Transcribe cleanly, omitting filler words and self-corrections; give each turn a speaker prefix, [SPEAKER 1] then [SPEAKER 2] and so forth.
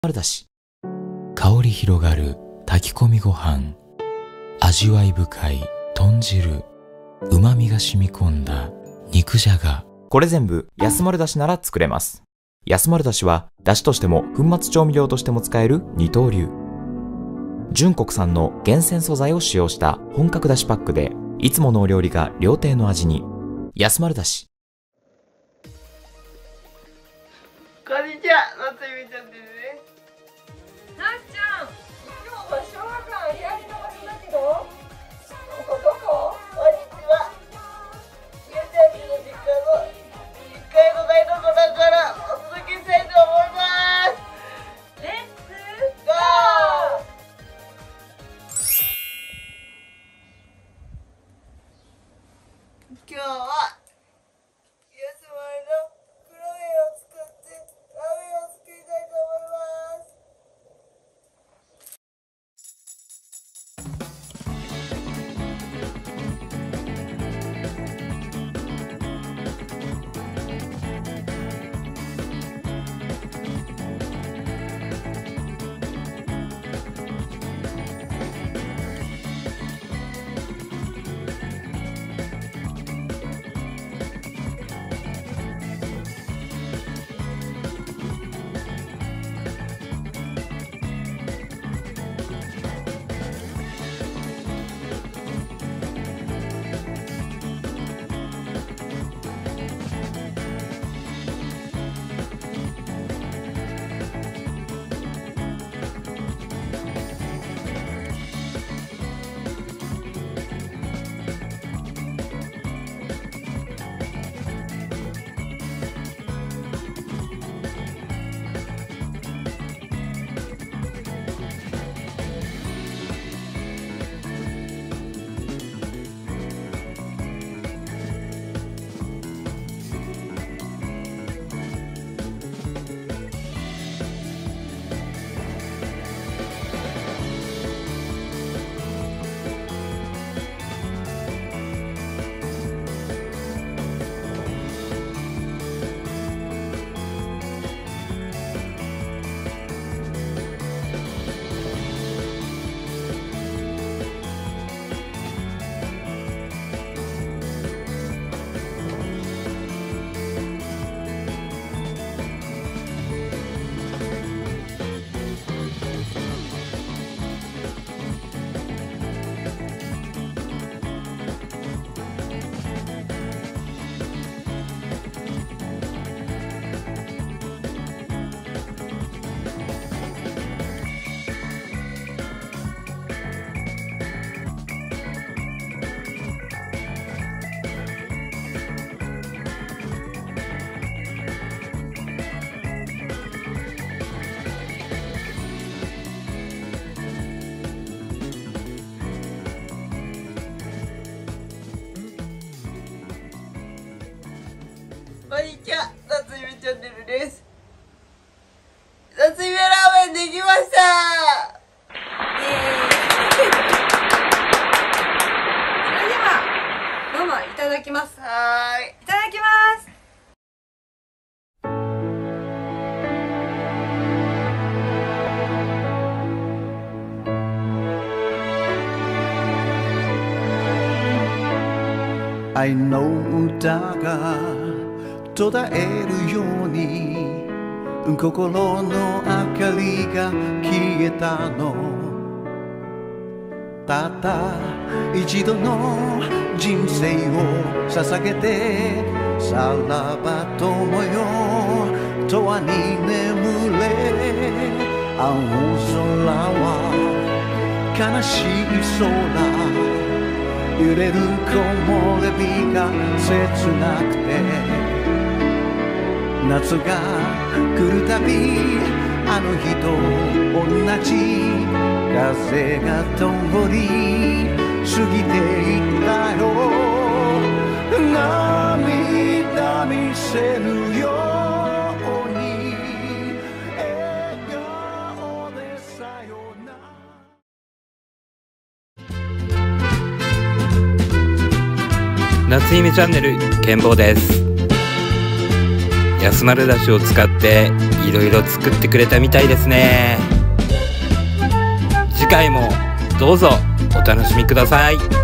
[SPEAKER 1] 丸だし、香り広がる炊き込みご飯、味わい深い豚汁、旨味が染み込んだ肉じゃが。これ全部安丸だしなら作れます。安丸だしはだしとしても粉末調味料としても使える二刀流。純国産の厳選素材を使用した本格だしパックで、いつものお料理が料亭の味に。安丸だし。
[SPEAKER 2] こんにちは、夏ゆみちゃんですね。
[SPEAKER 3] なっちゃん、今日は小学館有明の場所だけど、ここどこ？
[SPEAKER 2] こんにちは。ゆうちゃんちの実家の1階の台所からお届けしたいと思います。
[SPEAKER 3] レッツ
[SPEAKER 2] ゴー。今日は安丸の黒麺を使ってラーメンを作りたいと思います。こんにちは、夏ゆみチャンネルです。夏ゆみラーメンできました。
[SPEAKER 3] それではママいただきます。
[SPEAKER 2] はーい。
[SPEAKER 3] いただきます。
[SPEAKER 4] 愛の歌が途絶えるように心の明かりが消えたの。たった一度の人生を捧げてさらば友よ永遠に眠れ。青空は悲しい空、揺れる木漏れ日が切なくて、夏が来るたびあの日と同じ風が通り過ぎていったよ。涙見せぬように笑顔でさよなら。
[SPEAKER 5] 夏夢チャンネル健坊です。 安丸だしを使っていろいろ作ってくれたみたいですね。次回もどうぞお楽しみください。